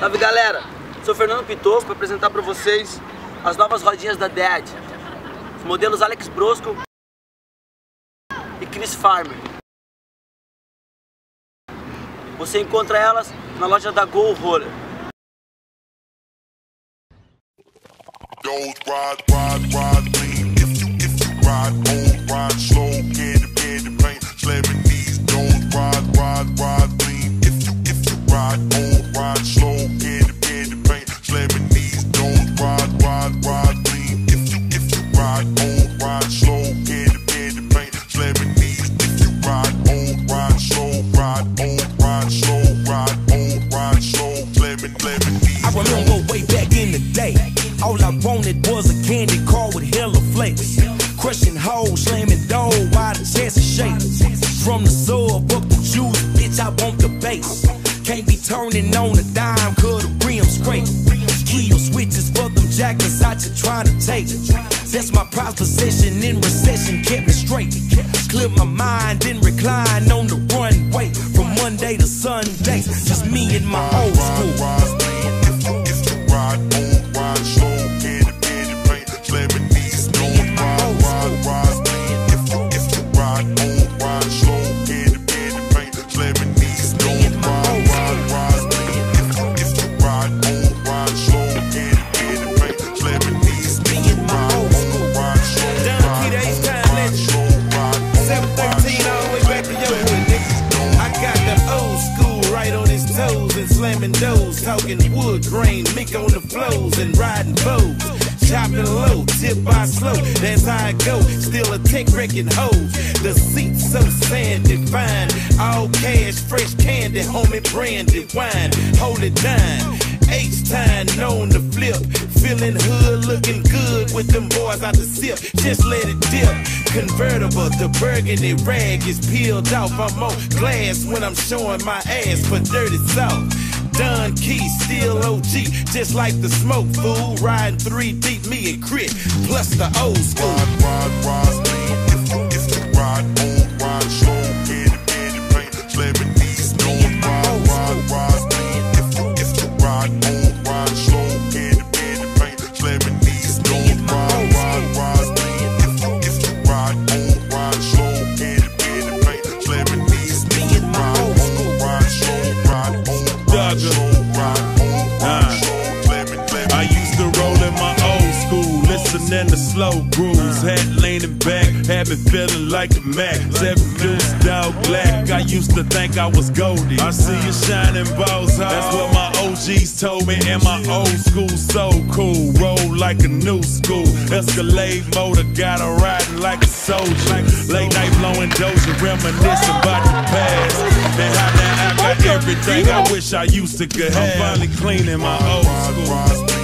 Salve galera, sou Fernando Pitoco para apresentar para vocês as novas rodinhas da Dead. Os modelos Alex Brosco e Chris Farmer. Você encontra elas na loja da Go Roller. I remember way back in the day, all I wanted was a candy car with hella flakes. Crushing hoes, slamming dough while the chest is shaking. From the sub up the juice, bitch, I want the bass. Can't be turning on a dime, cause the rim's straight. Key switches for them jackets out you trying to take. That's my prized possession in recession, kept me straight. Clear my mind, then recline on the runway. From Monday to Sunday, just me and my old school. Slamming doors, talking wood grain, mink on the flows and riding bows. Chopping low, tip by slow, that's how I go. Still a tech wrecking hoes. The seats so sandy fine. All cash, fresh candy, homie branded wine. Hold it down. H-time known to flip. Feeling hood, looking good with them boys out the sip. Just let it dip. Convertible, the burgundy rag is peeled off. I'm on glass when I'm showing my ass for dirty soft. Don Key, still OG, just like the smoke fool. Riding 3 deep, me and Crit, plus the old school. If you ride on, ride slow, get it, slamming these no ride. If you ride on, ride slow, get it, slamming these no ride. If you ride on, ride slow, get it, slamming these no ride slow, ride on. I used to roll in my old school, listening to slow grooves. Hat leaning back, had me feeling like the Mac. 7 deuce, dog black. I used to think I was Goldie. I see you shining balls high. That's what my OGs told me. And my old school so cool, roll like a new school. Escalade motor, got her riding like a soldier. Late night blowing doja, reminiscing about the past. And how now I got everything I wish I used to get. I'm finally cleaning my old school.